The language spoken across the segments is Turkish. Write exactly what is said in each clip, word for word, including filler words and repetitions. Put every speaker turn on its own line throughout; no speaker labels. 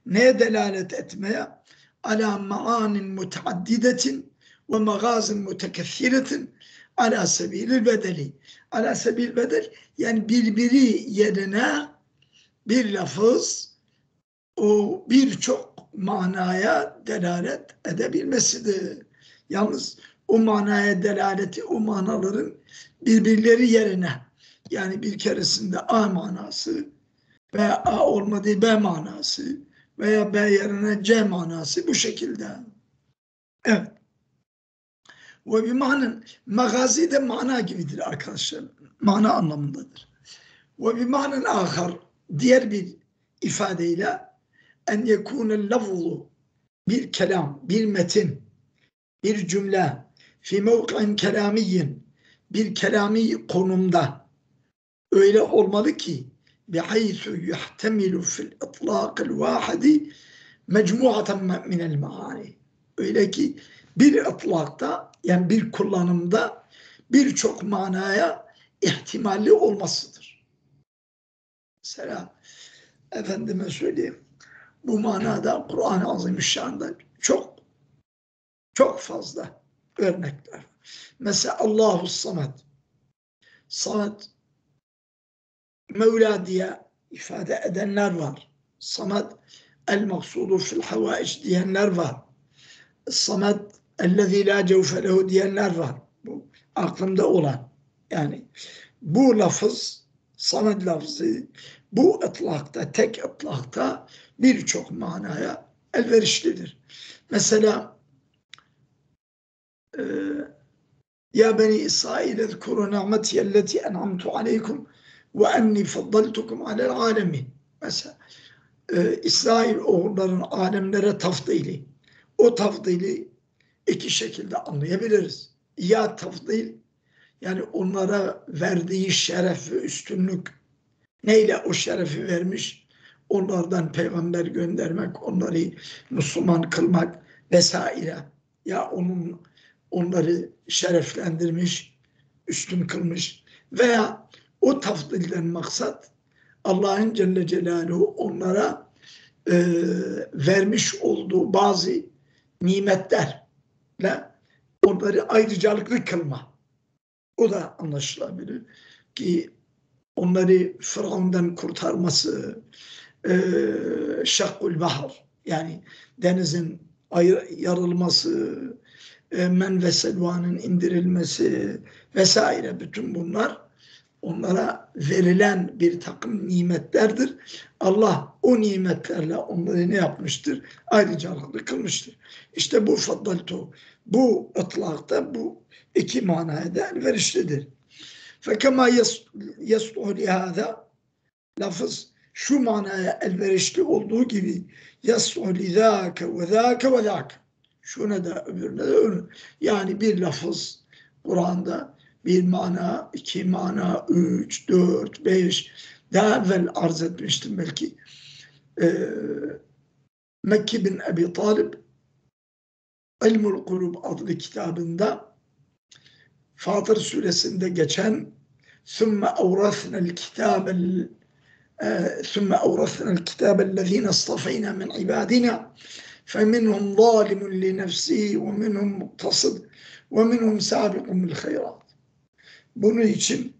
Neye delalet etmeye? Ala maanin mutaaddidetin ve magazin mutekessiretin ala sebilil bedeli. Ala sebil bedel yani birbiri yerine bir lafız o birçok manaya delalet edebilmesidir. Yalnız o manaya delaleti o manaların birbirleri yerine yani bir keresinde A manası veya A olmadığı B manası veya B yerine C manası bu şekilde. Evet. Ve bir manın magazi de mana gibidir arkadaşlar. Mana anlamındadır. Ve bir manın ahar diğer bir ifadeyle en yekûnel lafzu bir kelam, bir metin, bir cümle fi mevka'in kelamiyyin bir kelami konumda öyle olmalı ki bihaythu yuhtemilu fil itlaqil vahidi mecmuaten minel maani. Öyle ki bir itlakta yani bir kullanımda birçok manaya ihtimalli olmasıdır. Mesela efendime söyleyeyim bu manada Kur'an-ı Azimüşşan'da çok çok fazla örnekler. Mesela Allahu Samet. Samet Mevla diye ifade edenler var. Samet el-maksudu fil havaiç diyenler var. Samet ellezî lâ cevfe lehu diyenler var. Bu aklımda olan. Yani bu lafız Samet lafzı bu ıtlakta, tek ıtlakta birçok manaya elverişlidir. Mesela e, Ya beni İsrail ezkuru ni'metiyelleti en'amtu aleykum ve enni faddaltukum alel alemin. Mesela e, İsrail oğulların alemlere tafdili. O tafdili iki şekilde anlayabiliriz. Ya tafdil yani onlara verdiği şeref ve üstünlük neyle o şerefi vermiş? Onlardan peygamber göndermek, onları Müslüman kılmak vesaire. Ya onun onları şereflendirmiş, üstün kılmış veya o tafdilden maksat Allah'ın Celle Celaluhu onlara e, vermiş olduğu bazı nimetlerle onları ayrıcalıklı kılma. O da anlaşılabilir ki onları Firavun'dan kurtarması, e, şakkul bahar yani denizin ayır, yarılması, e, men ve selvanın indirilmesi vesaire bütün bunlar onlara verilen bir takım nimetlerdir. Allah o nimetlerle onları ne yapmıştır? Ayrıcalıklı kılmıştır. İşte bu faddaltu, bu ıtlakta bu iki manaya da elverişlidir. Fekema yasluhu lihâzâ lafız şu manaya elverişli olduğu gibi yasluhu lizâke ve zâke ve zâke şuna da öbürüne de öbürüne. Yani bir lafız Kur'an'da bir mana, iki mana, üç, dört, beş daha evvel arz etmiştim belki. Ee, Mekke bin Ebi Talib İlmul Kulub adlı kitabında Fatır suresinde geçen ثُمَّ أَوْرَثْنَا الْكِتَابَ ثُمَّ أَوْرَثْنَا الْكِتَابَ الَّذ۪ينَ اصْطَفَيْنَا مِنْ عِبَادِنَا فَمِنْهُمْ ظَالِمٌ لِنَفْسِهِ وَمِنْهُمْ مُقْتَصِدٌ وَمِنْهُمْ سَابِقٌ بِالْخَيْرَاتِ. Bunun için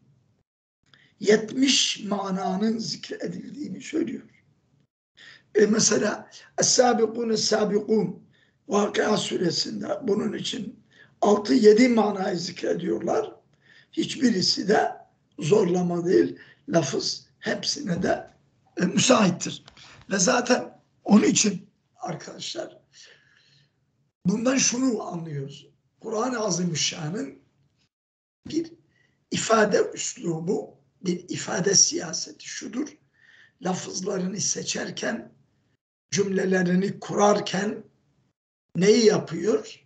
yetmiş mananın zikredildiğini söylüyor. E mesela Es-Sabikun Es-Sabikun Vakıa suresinde bunun için altı yedi manayı zikrediyorlar. Hiçbirisi de zorlama değil, lafız hepsine de e, müsaittir. Ve zaten onun için arkadaşlar bundan şunu anlıyoruz. Kur'an-ı Azimüşşan'ın bir ifade üslubu, bir ifade siyaseti şudur. Lafızlarını seçerken, cümlelerini kurarken neyi yapıyor?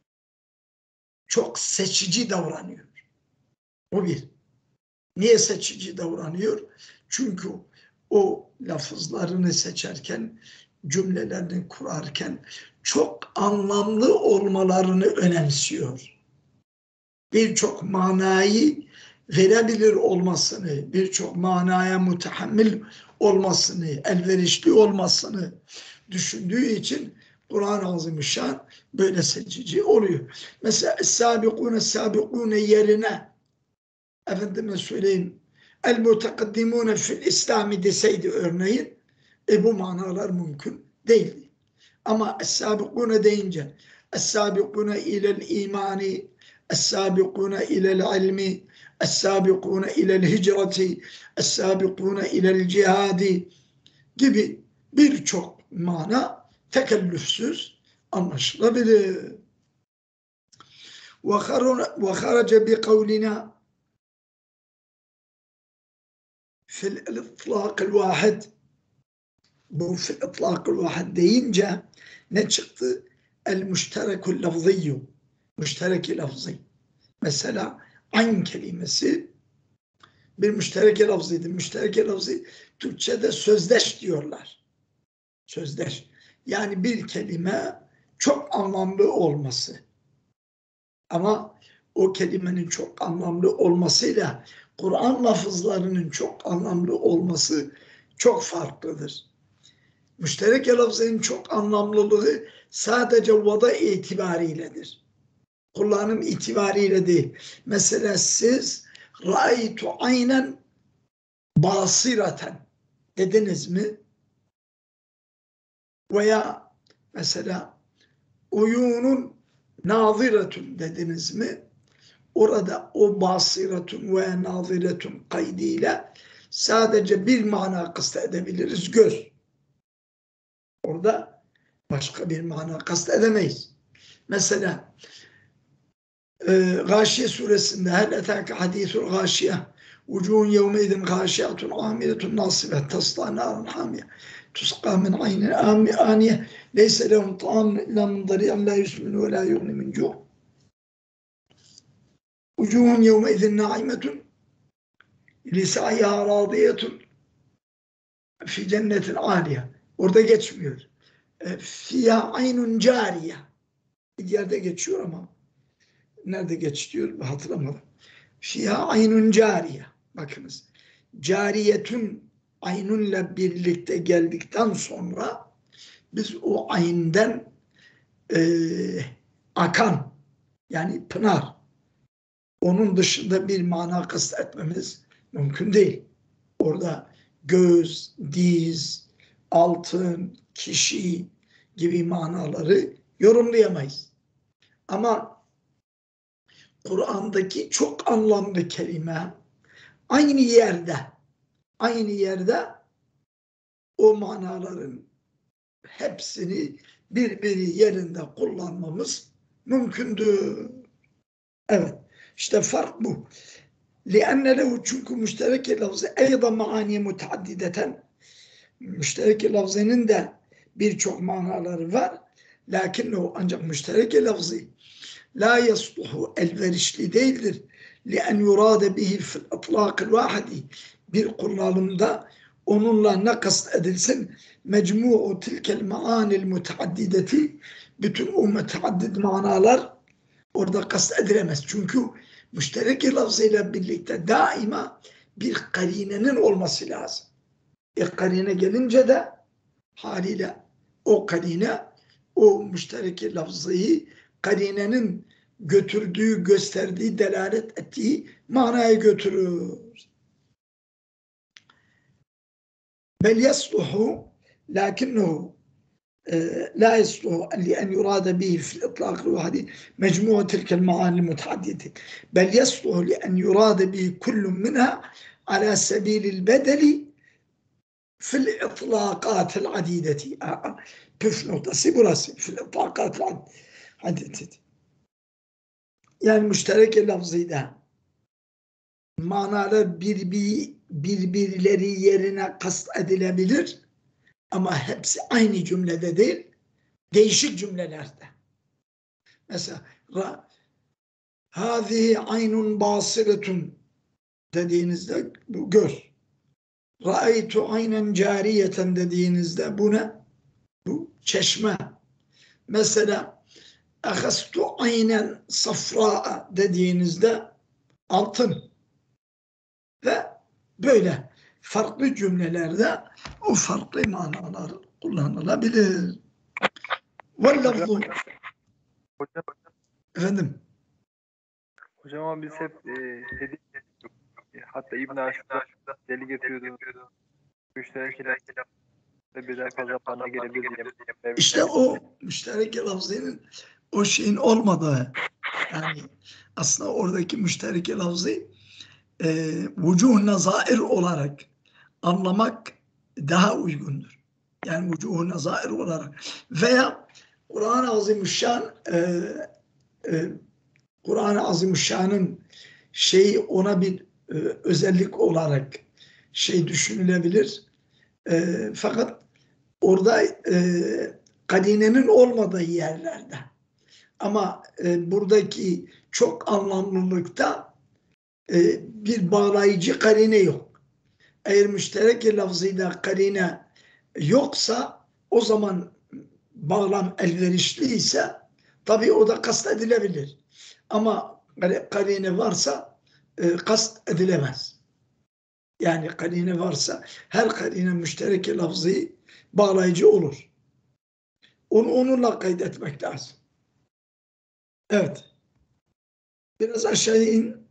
Çok seçici davranıyor. O bir. Niye seçici davranıyor? Çünkü o lafızlarını seçerken, cümlelerini kurarken çok anlamlı olmalarını önemsiyor. Birçok manayı verebilir olmasını, birçok manaya mütehammil olmasını, elverişli olmasını, düşündüğü için Kur'an-ı Azimüşşan böyle seçici oluyor. Mesela es-sâbikûne es-sâbikûne yerine efendime söyleyeyim el-mutakaddimûne fil İslami deseydi örneğin e bu manalar mümkün değildi. Ama es-sâbikûne deyince es-sâbikûne ilel imani, es-sâbikûne ilel ilmi, es-sâbikûne ilel hicreti, es-sâbikûne ilel cihadi gibi birçok mana tekellüfsüz anlaşılabilir. وخرج بقولنا في الإطلاق الواحد bu fil itlakul vahid deyince ne çıktı? El müşterekul lafziyyu, müştereki lafzı. Mesela ayn kelimesi bir müştereke lafzıydı. Müştereke lafzı Türkçe'de sözdeş diyorlar. Sözdeş. Yani bir kelime çok anlamlı olması. Ama o kelimenin çok anlamlı olmasıyla Kur'an lafızlarının çok anlamlı olması çok farklıdır. Müşterek lafzının çok anlamlılığı sadece vada itibariyledir. Kullanım itibariyle değil. Mesela siz ra'aytu aynen basiraten dediniz mi? Veya mesela uyunun naziretun dediniz mi? Orada o basiretun ve naziretun kaydıyla sadece bir mana kastedebiliriz. Göz. Orada başka bir mana kastedemeyiz. Mesela e, Gâşiye suresinde hel etâke hadîsul gâşiye vucuhun yevmeydin gâşiyatun âmiletun nâsibet tasla nârun hâmiye tusqâ min aynin âniye leyse lehum ta'amun illâ min darî'en lâ yusminu ve lâ yugni min cu' vucuhun yevmeydin nâimetun lisâyâ râdiyetun fi cennetin âliye. Orada geçmiyor. Fiyâ aynun cariye. Bir yerde geçiyor ama nerede geçiyor hatırlamadım. Fiyâ aynun cariye. Bakınız. Cariyetun aynunla birlikte geldikten sonra biz o aynden e, akan yani pınar onun dışında bir mana kastetmemiz mümkün değil. Orada göz, diz, altın, kişi gibi manaları yorumlayamayız. Ama Kur'an'daki çok anlamlı kelime aynı yerde aynı yerde o manaların hepsini birbiri yerinde kullanmamız mümkündür. Evet. İşte fark bu. لِأَنَّ لَهُ çünkü müşterek lafzı اَيْضًا مَعَانِيَ مُتَعَدِّدَةً müşterek lafzının da birçok manaları var. Lakin o ancak müşterek lafzı la yasluhu elverişli değildir. لِأَنْ يُرَادَ بِهِ فِي الْاطْلَاقِ الْوَاحِدِ bir kullanımda onunla ne kast edilsin? Mecmu'u tilkel ma'anil mutaaddideti bütün o mutaaddid manalar orada kast edilemez. Çünkü müşterek lafzıyla birlikte daima bir karinenin olması lazım. E karine gelince de haliyle o karine o müşterek lafzıyı karinenin götürdüğü, gösterdiği, delalet ettiği manaya götürür. Bel yasluhu lakinnehu لا يصلح لأن يراد به في الإطلاق الواحد مجموعة تلك المعاني المتعددة بل يصلح لأن يراد به كل منها على سبيل البدل في الإطلاقات العديدة püf noktası burası في الإطلاقات العديدة yani müşterek lafzıyla manalar birbir, birbirleri yerine kast edilebilir. Ama hepsi aynı cümlede değil, değişik cümlelerde. Mesela hâzihi aynun basiretun dediğinizde bu göz. Ra'aytu aynen cariyeten dediğinizde bu ne? Bu çeşme. Mesela ahastu aynen safra'a dediğinizde altın. Ve böyle farklı cümlelerde o farklı manalar kullanılabilir. Ve lafzu.
Hocam,
Efendim.
hocam ama biz hep e, hediye hatta İbn Aşur'da deli getiriyordu. Müşterek ile birden fazla bana gelebilir diye.
İşte o müşterek lafzının o şeyin olmadığı, yani aslında oradaki müşterek lafzı e, vücuh nazair olarak anlamak daha uygundur. Yani vücuh nazair olarak veya Kur'an-ı Azimüşşan e, e, Kur'an-ı Azimüşşan'ın şeyi ona bir e, özellik olarak şey düşünülebilir. E, fakat orada e, karinenin olmadığı yerlerde ama e, buradaki çok anlamlılıkta e, bir bağlayıcı karine yok. Eğer müşterek lafzıyla karine yoksa o zaman bağlam elverişliyse tabii o da kast edilebilir. Ama karine varsa e, kast edilemez. Yani karine varsa her karine müşterek lafzı bağlayıcı olur. Onu onunla kaydetmek lazım. Evet. Biraz aşağı in.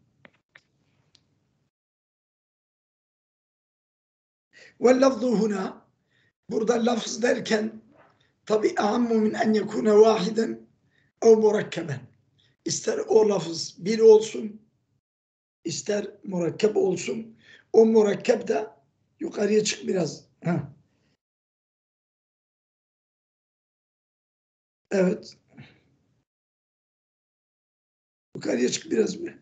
Ve lafzu huna. Burada lafz derken tabi ahammu min en yekune vahiden ev murakkeben. İster o lafız bir olsun, ister murakkep olsun. O murakkep de yukarıya çık biraz. Ha. Evet. Yukarıya çık biraz bir.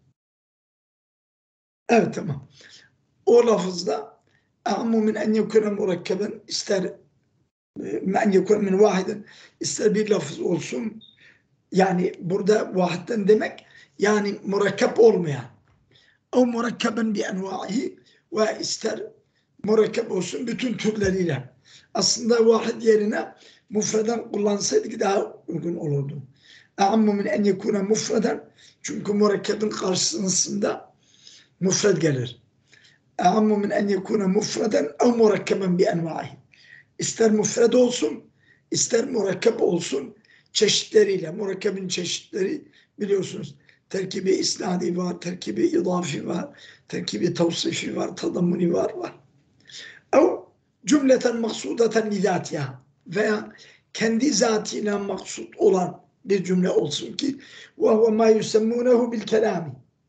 Evet, tamam. O lafızda ahammu min en yekune murakkeben, ister men yekune min vahiden, ister bir lafız olsun. Yani burada vahiden demek yani murakkep olmayan. O murakkeben bi enva'i ve ister murakkep olsun bütün türleriyle. Aslında vahid yerine mufreden kullansaydık daha uygun olurdu. A'ammu min en yekune mufreden, çünkü murakkebin karşısında mufred gelir. A'ammu min en yekune mufreden ev murakkeben bi enva'i. İster mufred olsun, ister murakkep olsun, çeşitleriyle. Murakkebin çeşitleri biliyorsunuz. Terkibi isnadi var, terkibi idafi var, terkibi tavsifi var, tadammuni var var. O cümleten maksudeten lidatiha, veya kendi zatıyla maksud olan bir cümle olsun ki ve huve ma yusemmunehu bil kelami.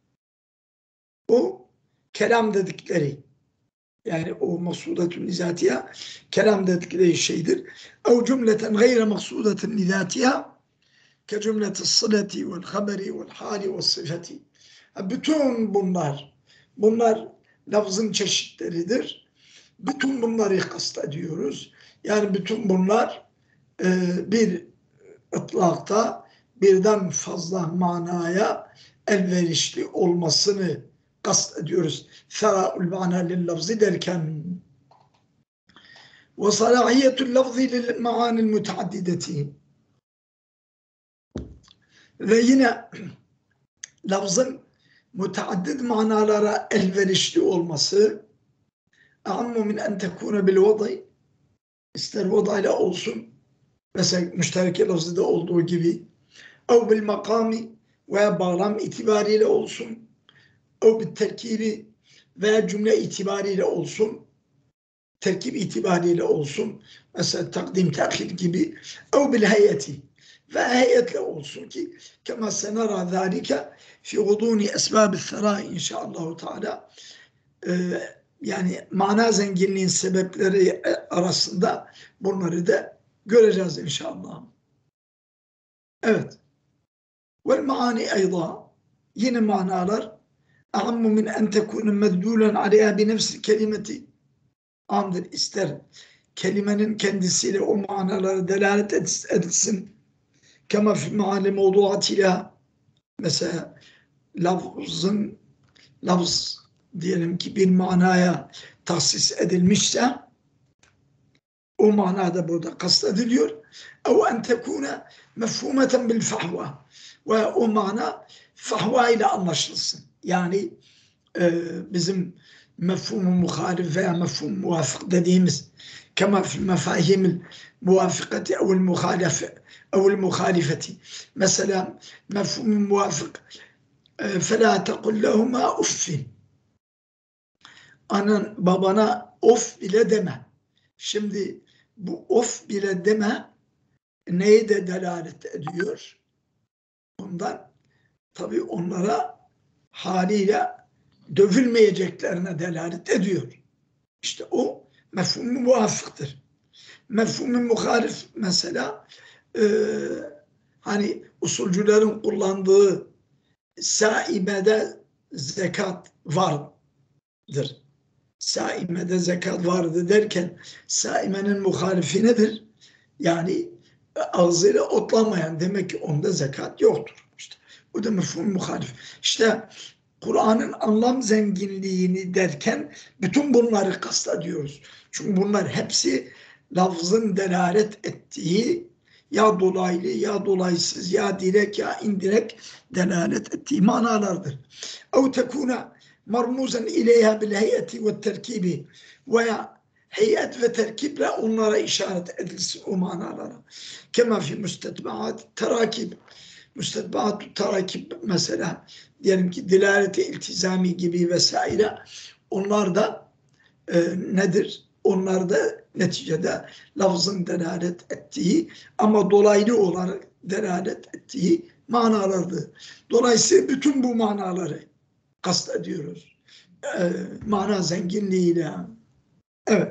O kelam dedikleri, yani o maksudetun lizatiha kelam dedikleri şeydir. Ev cümleten gayre maksudetin lizatiha ke cümleti sıleti vel haberi vel hali vel sıfati. Bütün bunlar, bunlar lafzın çeşitleridir. Bütün bunları kastediyoruz. Yani bütün bunlar e, bir ıtlakta birden fazla manaya elverişli olmasını kastediyoruz. Fera'ul ma'na lil lafzi derken ve salahiyetul lafzi lil ma'anil müteaddideti. Ve yine lafzın müteaddid manalara elverişli olması a'ammu min en tekune bil vad'i, ister vadayla olsun, mesela müştereke lafzıda olduğu gibi, ev bil makami veya bağlam itibariyle olsun, ev bil terkibi veya cümle itibariyle olsun, terkip itibariyle olsun, mesela takdim tehir gibi, ev bil heyeti ve heyetle olsun ki kema senara zâlike fi gudûni esbâb-i thera inşaallahu teâlâ. Ee, yani mana zenginliğin sebepleri arasında bunları da göreceğiz inşallah. Evet. Vel maani eyda, yine manalar a'ammu min en tekûne meddûlen aleyha bi nefsil kelimeti, amdır, ister kelimenin kendisiyle o manaları delalet etsin. Kema fi maali mevduatıyla, mesela lafzın lafz diyelim ki bir manaya tahsis edilmişse o manada burada kastediliyor. Ev en tekune mefhumeten bil fahva, ve o mana fahva ile anlaşılsın. Yani e, bizim mefhum-u muhalif veya mefhum muvafık dediğimiz kema fil mefahimil muvafıkati evvel muhalife evvel muhalifeti. Mesela mefhum-u muvafık فَلَا تَقُلْ لَهُمَا اُفِّنْ Anan babana of bile deme. Şimdi bu of bile deme neye de delalet ediyor? Bundan tabii onlara haliyle dövülmeyeceklerine delalet ediyor. İşte o mefhum-u muvafıktır. Mefhum-u muhalif mesela e, hani usulcülerin kullandığı saimede zekat vardır. Saimede zekat vardı derken saimenin muhalifi nedir? Yani ağzıyla otlamayan, demek ki onda zekat yoktur. İşte bu da mefhum muhalif. İşte Kur'an'ın anlam zenginliğini derken bütün bunları kastediyoruz. Çünkü bunlar hepsi lafzın delalet ettiği ya dolaylı ya dolaysız ya direkt ya indirekt delalet ettiği manalardır. Ev tekuna marmuzen ileyha bil heyeti ve terkibi veya heyet ve terkiple onlara işaret edilsin o manalara. Kema fi müstedbaat terakib. Müstedbaat terakib mesela diyelim ki dilaleti iltizami gibi vesaire onlar da e, nedir? Onlar da neticede lafzın delalet ettiği ama dolaylı olarak delalet ettiği manalardır. Dolayısıyla bütün bu manaları kastediyoruz. E, mana zenginliğiyle. Evet.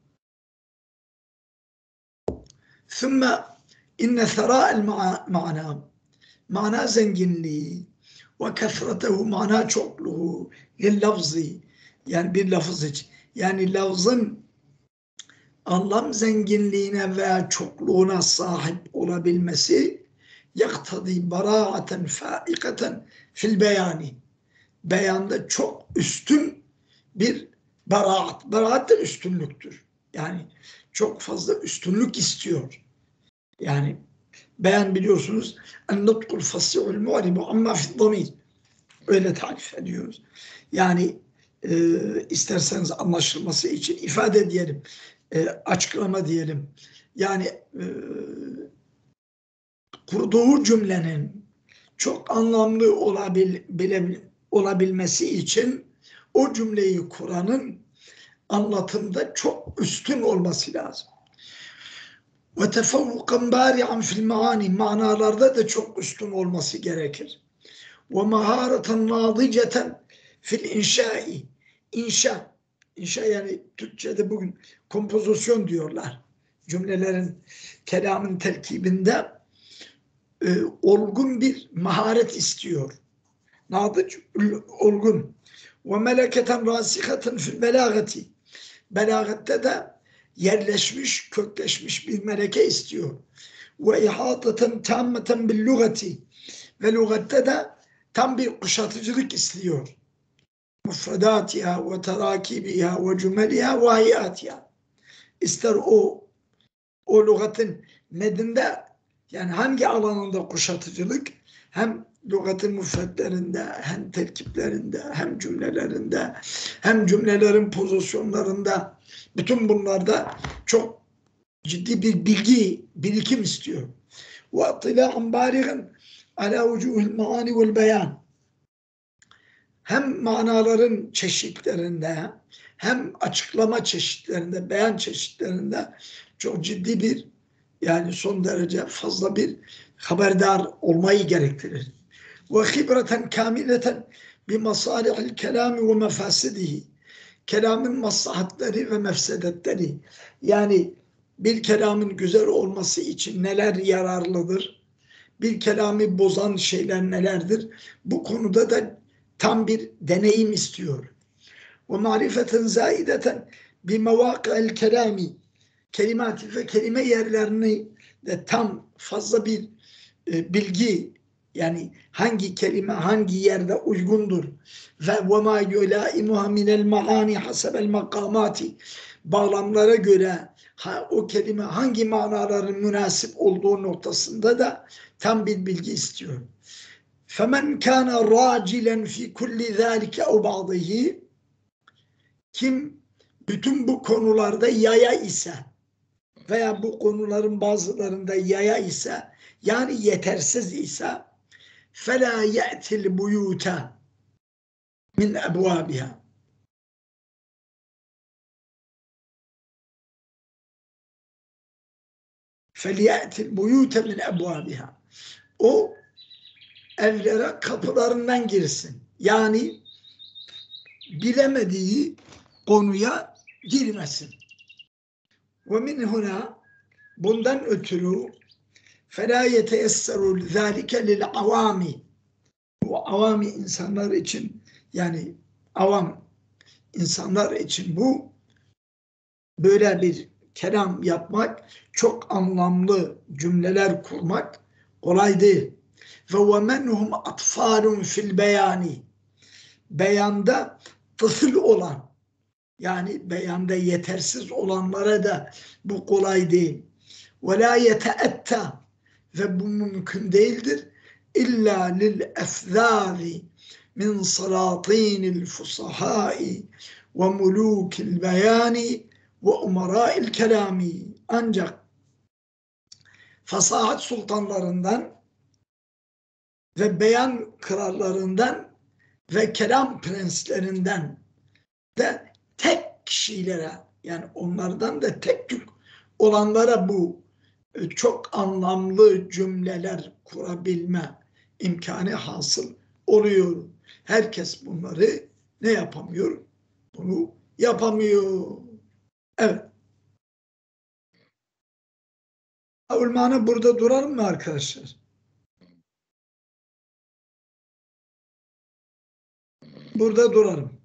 ثُمَّ اِنَّ ثَرَاءَ الْمَعْنَى mana zenginliği ve kefretehu mana çokluğu lil lafzi yani bir lafız için yani lafzın anlam zenginliğine veya çokluğuna sahip olabilmesi yaktadi bara'aten faikaten fil beyani beyanda çok üstün bir baraat. Baraat da üstünlüktür. Yani çok fazla üstünlük istiyor. Yani beyan biliyorsunuz en-nutkul fasihul mu'ribu amma fi'd-damir. Öyle tarif ediyoruz. Yani e, isterseniz anlaşılması için ifade diyelim. E, açıklama diyelim. Yani e, kurduğu cümlenin çok anlamlı olabil, bile, olabilmesi için o cümleyi kuranın anlatımda çok üstün olması lazım. Ve tefavvukan bari'an fil maani manalarda da çok üstün olması gerekir. Ve mahareten nadiceten fil inşai inşa inşa yani Türkçe'de bugün kompozisyon diyorlar. Cümlelerin kelamın terkibinde e, olgun bir maharet istiyor. Nadıc olgun. Ve meleketen rasiheten fil belagati belagette de yerleşmiş, kökleşmiş bir meleke istiyor. Ve ihataten tammeten bil lugati ve lügatte de tam bir kuşatıcılık istiyor. Mufredatiha ve terakibiha ve cümeliha ve hayatiha. İster o o lügatın nedinde yani hangi alanında kuşatıcılık hem lügatın müfredlerinde hem terkiplerinde hem cümlelerinde hem cümlelerin pozisyonlarında bütün bunlarda çok ciddi bir bilgi, birikim istiyor. Ve attila'an baligan ala vucuhil maani vel beyan. Hem manaların çeşitlerinde hem açıklama çeşitlerinde, beyan çeşitlerinde çok ciddi bir yani son derece fazla bir haberdar olmayı gerektirir. Ve hibreten kamileten bi masalihil kelami ve mefasidihi. Kelamın maslahatları ve mefsedetleri. Yani bir kelamın güzel olması için neler yararlıdır? Bir kelamı bozan şeyler nelerdir? Bu konuda da tam bir deneyim istiyor. Ve marifeten zaideten bi mevâkı'l kelami. Kelimat ve kelime yerlerini de tam fazla bir e, bilgi yani hangi kelime hangi yerde uygundur ve ve ma yulaimuha minel maani hasebel makamati bağlamlara göre ha, o kelime hangi manaların münasip olduğu noktasında da tam bir bilgi istiyor. Femen kana racilen fi kulli zalika ev ba'dihi Kim bütün bu konularda yaya ise veya bu konuların bazılarında yaya ise, yani yetersiz ise فَلَا يَأْتِ الْبُيُوتَ مِنْ أَبْوَابِهَا فَلْيَأْتِ الْبُيُوتَ مِنْ أَبْوَابِهَا O evlere kapılarından girsin. Yani bilemediği konuya girmesin. وَمِنْ هُنَا Bundan ötürü فَلَا يَتَيَسَّرُ ذَٰلِكَ لِلْعَوَامِ Bu avami insanlar için, yani avam insanlar için bu böyle bir kelam yapmak, çok anlamlı cümleler kurmak kolay değil. Ve وَمَنْهُمْ أَطْفَالٌ فِي الْبَيَانِ Beyanda tıfıl olan, yani beyanda yetersiz olanlara da bu kolay değil. وَلَا يَتَأَتَّى Ve bu mümkün değildir. İlla lil efzâzi min salâtînil fusahâi ve mulûkil beyâni ve umarâil kelâmi. Ancak fasahat sultanlarından ve beyan krallarından ve kelam prenslerinden de tek kişilere, yani onlardan da tek tük olanlara bu çok anlamlı cümleler kurabilme imkanı hasıl oluyor. Herkes bunları ne yapamıyor? Bunu yapamıyor. Evet. Ulmana burada duralım mı arkadaşlar? Burada duralım.